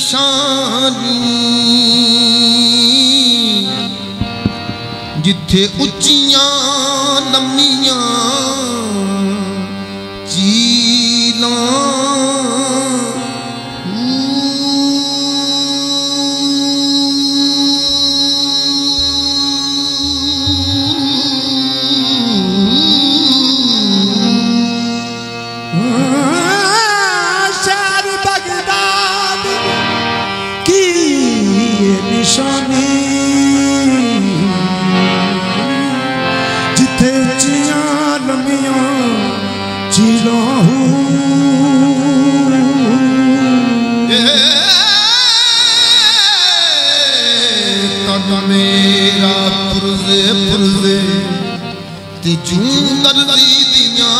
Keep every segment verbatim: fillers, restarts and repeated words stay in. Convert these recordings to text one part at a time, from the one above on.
निशानी जिथे उच्चियां लम्मियां झीलां जिथे चिया लमिया झीलों तन मेरा पुरजे पुरजे तिजू दर्दी दिया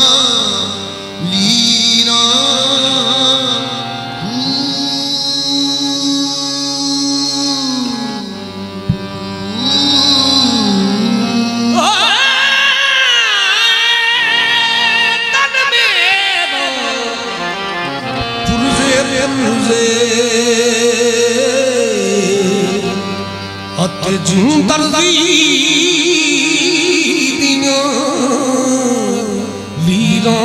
लीरा जू दर्दी दिया लीरा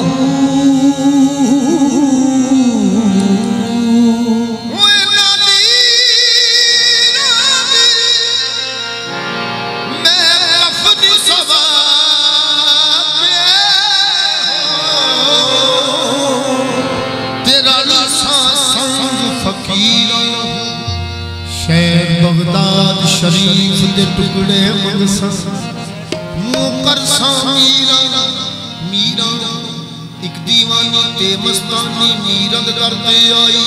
बगदाद शरीफ दे टुकड़े मंगसा मुकर सा मीरा मीरा एक दीवानी ते मस्तानी मीरद करते आई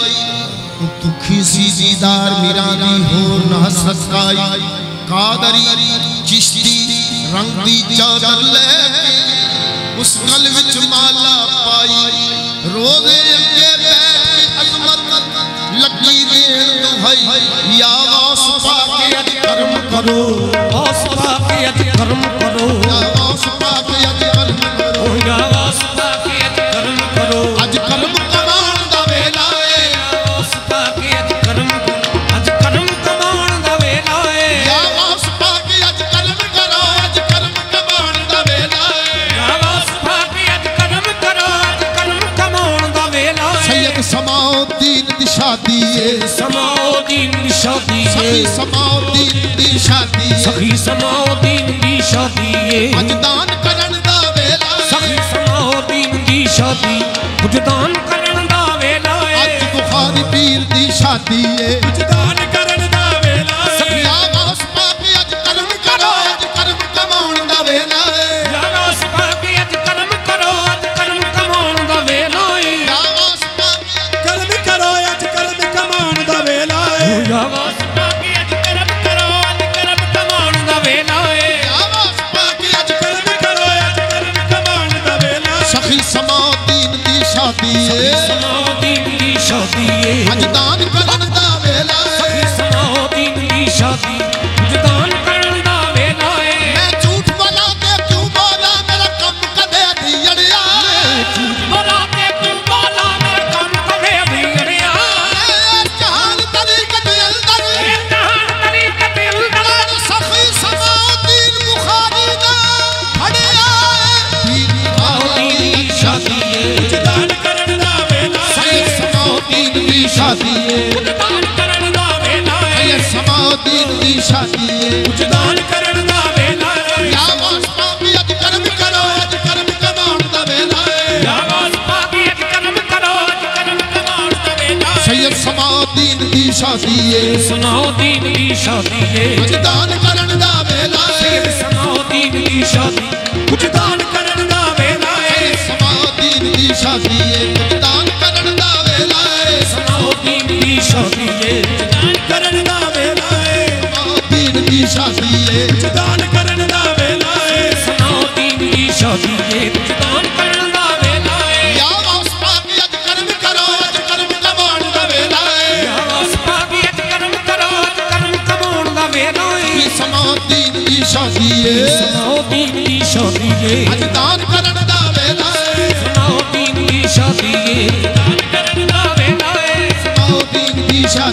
दुखी सी दीदार मीरा दी होर ना सकाई कादरी चिश्ती रंग दी चादर लेके उस गल विच माला पाई रोज़े अगे बैठ के अजमत लगी देन दुहाई या वास पाके अज कर्म करो वास पाके अज कर्म करो या वास पाके अज कर्म करो या वास पाके अज कर्म करो अज कर्म कमाण दा वेला है वास पाके अज कर्म करो अज कर्म कमाण दा वेला है या वास पाके अज कर्म करो अज कर्म कमाण दा वेला है या वास पाके अज कर्म करो अज कर्म कमाण दा वेला है सैयद समाउद्दीन दी शादी है समाउद्दीन दी शादी है सखी समाउद्दीन दी शादी है सखी समाउद्दीन दी शादी है अज दान करन दा वेला है सखी समाउद्दीन दी शादी कुछ दान करन दा वेला है अज बुखारी पीर दी शादी है कुछ दान करन दा वेला है सखी आवास पाके अज कर्म करो अज कर्म कमाउण दा वेला है या वास पाके अज कर्म करो अज कर्म कमाउण दा वेला है आवास पाके कर्म करो अज कर्म कमाउण दा वेला है या वास पाके अज कर्म करो अज कर्म कमाउण दा वेला है आवास पाके अज कर्म करो अज कर्म कमाउण दा वेला है सखी समाउद्दीन दी शादी है समाउद्दीन दी शादी है अज दान करन दा वेला है सखी समाउद्दीन दी शादी कुछ दान करन दा वेला है मैं झूठ बोला ते क्यों बोला मेरा कम कदे दी अड़िया झूठ बोला ते क्यों बोला मेरा कम कदे दी अड़िया जहान तरीक़त अंदर जहान तरीक़त अंदर सखी समाउद्दीन बुखारी दा खड़िया समाउद्दीन दी शादी है कुछ दान करन दा वेला है समाउद्दीन दी शादी है कुछ दान करन दा वेला है समाउद्दीन दी शादी है कुछ दान करन दा वेला है या वास पाके अज कर्म करो अज कर्म कमाउण दा वेला है या वास पाके अज कर्म करो अज कर्म कमाउण दा वेला है सैयद समाउद्दीन दी शादी है समाउद्दीन दी शादी है कुछ दान करन दा वेला है समाउद्दीन दी शादी कुछ दान करन दा वेला है समाउद्दीन दी शादी है कुछ दान करन दा वेला है समाउद्दीन दी शादी है दान करन दा वेला है समाउद्दीन दी शादी है दान करन दा वेला है समाउद्दीन दी शादी है दान करन दा वेला है या वास पाके अज कर्म करो अज कर्म कमाउण दा वेला है या वास पाके अज कर्म करो अज कर्म कमाउण दा वेला है समाउद्दीन दी शादी है समाउद्दीन दी शादी है अज दान करन दा वेला है समाउद्दीन दी शादी है दान करन दा वेला है समाउद्दीन दी शादी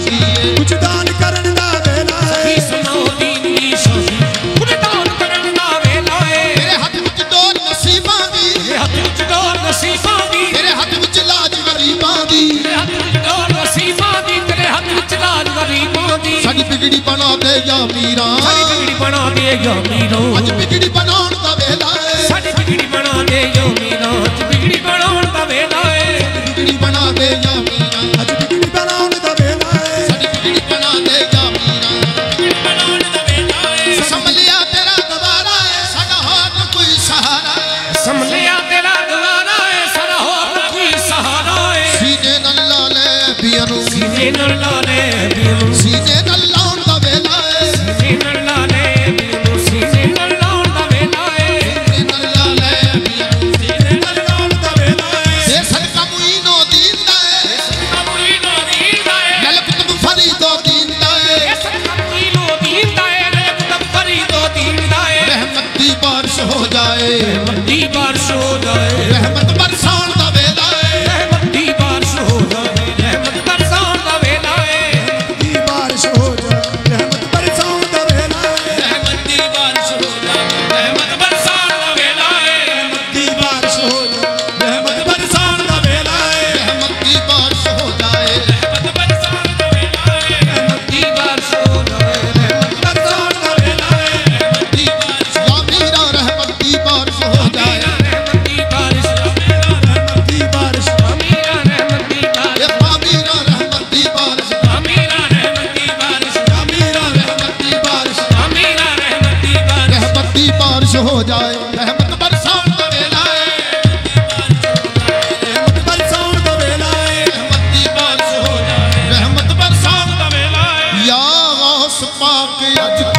मीरा साडी बिगड़ी बना दे या मीरा अज बिगड़ी बनाउण दा वेला है साडी बिगड़ी बना दे या मीरा अज बिगड़ी बनाउण दा वेला है बिगड़ी बना दे या मीरा अज बिगड़ी बनाउण दा वेला है साडी बिगड़ी बना दे या मीरा बिगड़ी बनाउण दा वेला है संभलिया तेरा गवारा है साडा होर कोई सहारा है संभलिया तेरा गवारा है साडा होर कोई सहारा है सीने नाल ला ले बियानु सीने नाल ला ले बियानु सीने नाल लाउण दा वेला है सीने नाल ला ले बियानु सीने नाल लाउण दा वेला है सीने नाल ला ले बियानु सीने नाल लाउण दा वेला है से सदका मुईनो दींदा है सदका मुईनो दींदा है नल कुतुब फरीदो दींदा है सदका मुईनो दींदा है नल कुतुब फरीदो दींदा है रहमत दी बारिश हो जाए रहमत दी बारिश हो जाए रहमत बरसाउण दा वेला है रहमत दी बारिश हो जाए रहमत बरसाउण दा वेला है रहमत दी बारिश हो जाए रहमत बरसाउण दा वेला है रहमत दी बारिश हो जाए रहमत बरसाउण दा वेला है रहमत दी बारिश हो जाए रहमत बरसाउण दा वेला है रहमत दी बारिश हो जाए रहमत बरसाउण दा वेला है रहमत दी बारिश हो जाए रहमत बरसाउण दा वेला है रहमत दी बारिश या मीरा रहमत दी बारिश हो जाए रहमत दी बारिश रहमत दी बारिश अमीरा रहमत दी बारिश ये मामीरा रहमत दी बारिश अमीरा रहमत दी बारिश अमीरा रहमत दी बारिश अमीरा रहमत दी बारिश रहमत दी बारिश हो जाए रहमत बरसाउण दा वेला है रहमत बरसाउण दा वेला है रहमत दी बारिश हो जाए रहमत बरसाउण दा वेला है या गौस पाक अज